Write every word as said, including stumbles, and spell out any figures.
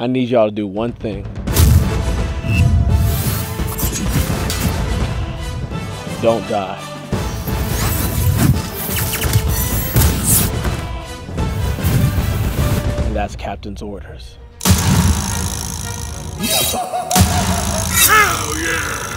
I need y'all to do one thing. Don't die. And that's Captain's orders. Hell yeah!